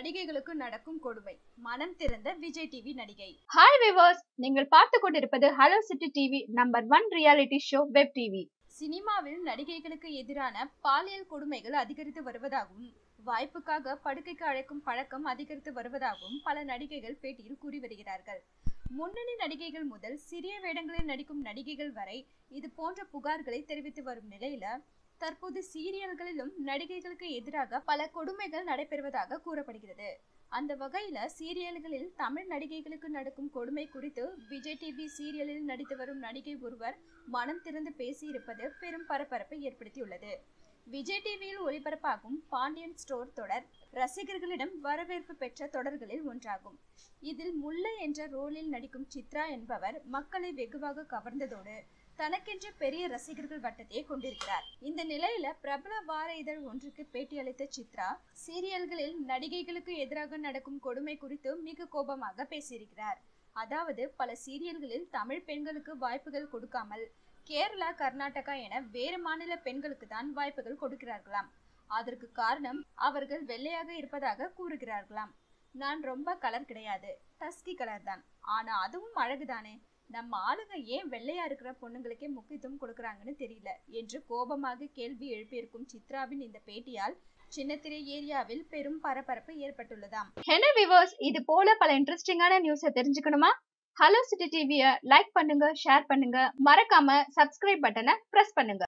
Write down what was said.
நடிகைகளுக்கு நடக்கும் கொடுமை. மனம் திறந்த விஜய் டிவி நடிகை. ஹாய் வியூவர்ஸ், நீங்கள் பார்த்து கொண்டிருப்பது hello city TV number 1 reality show web TV. சினிமாவில் நடிகைகளுக்கு எதிரான பாலியல் கொடுமைகள் அதிகரித்து வருவதாகவும் வாய்ப்புக்காக படுக்கைக்கு அழைக்கும் பழக்கம் அதிகரித்து வருவதாகவும் பல நடிகைகள் பேட்டியில் கூறி வருகிறார்கள். முன்னணி நடிகைகள் முதல் சிறிய வேடங்களில் நடிக்கும் நடிகைகள் வரை இது போன்ற புகார்களை தெரிவித்து வரும் நிலையில தற்போது சீரியல்களிலும் நடிகைகளுக்கு எதிராக பல கொடுமைகள் நடைபெறுவதாக கூறப்படுகிறது. அந்த வகையில சீரியல்களில் தமிழ் நடிகைகளுக்கு நடக்கும் கொடுமை குறித்து விஜய் டிவி சீரியலில் நடித்து வரும் நடிகை ஒருவர் மனம் திறந்து பேசியிருப்பது பெரும் பரபரப்பை ஏற்படுத்தியுள்ளது. விஜய் டிவியில் ஒளிபரப்பாகும் பாண்டியன் ஸ்டோர் தொடர் ரசிகர்களிடம் வரவேற்பு பெற்ற தொடர்களில் ஒன்றாகும். இதில் முல்லை என்ற ரோலில் நடிக்கும் சித்ரா என்பவர் மக்களை வெகுவாக கவர்ந்ததோடு தனக்கென்று பெரிய ரசிகர்கள் வட்டத்தை கொண்டிருக்கிறார். இந்த நிலையில பிரபல வார இதழ் ஒன்றுக்கு பேட்டியளித்த சித்ரா சீரியல்களில் நடிகைகளுக்கு எதிராக நடக்கும் கொடுமை குறித்து மிக கோபமாக பேசியிருக்கிறார். அதாவது பல சீரியல்களில் தமிழ் பெண்களுக்கு வாய்ப்புகள் கொடுக்காமல் கேரளா, கர்நாடகா என வேறு மாநில பெண்களுக்கு தான் வாய்ப்புகள் கொடுக்கிறார்களாம். அதற்கு காரணம் அவர்கள் வெள்ளையாக இருப்பதாக கூறுகிறார்களாம். நான் ரொம்ப கலர் கிடையாது, டஸ்கி கலர் தான், ஆனா அதுவும் அழகுதானே, நம்ம ஆளுங்க ஏன் வெள்ளையா இருக்கிற பொண்ணுங்களுக்கே முக்கியத்துவம் கொடுக்கறாங்கன்னு தெரியல என்று கோபமாக கேள்வி எழுப்பியிருக்கும் சித்ராவின் இந்த பேட்டியால் சின்னத்திரை ஏரியாவில் பெரும் பரபரப்பு ஏற்பட்டுள்ளதாம். என்ன வியூவர்ஸ், இது போல பல இன்ட்ரெஸ்டிங்கான நியூஸை தெரிஞ்சுக்கணுமா? ஹலோ சிட்டி டிவியை லைக் பண்ணுங்க, ஷேர் பண்ணுங்க, மறக்காம சப்ஸ்கிரைப் பட்டனை பிரஸ் பண்ணுங்க.